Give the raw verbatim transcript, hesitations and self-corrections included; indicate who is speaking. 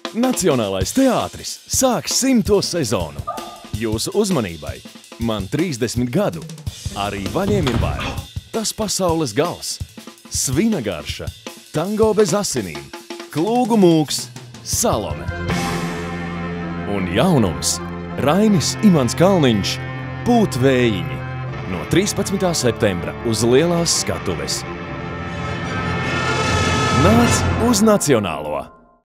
Speaker 1: Nacionālais teātris sāk simto sezonu. Jūsu uzmanībai man trīsdesmit gadu. Arī vaļiem ir bail. Tas pasaules gals. Svina garša. Tango bez asinīm. Klūgu mūks. Salome. Un jaunums. Rainis Imants Kalniņš. Pūtvējiņi. No trīspadsmitā septembra uz lielās skatuves. Nāc uz Nacionālo!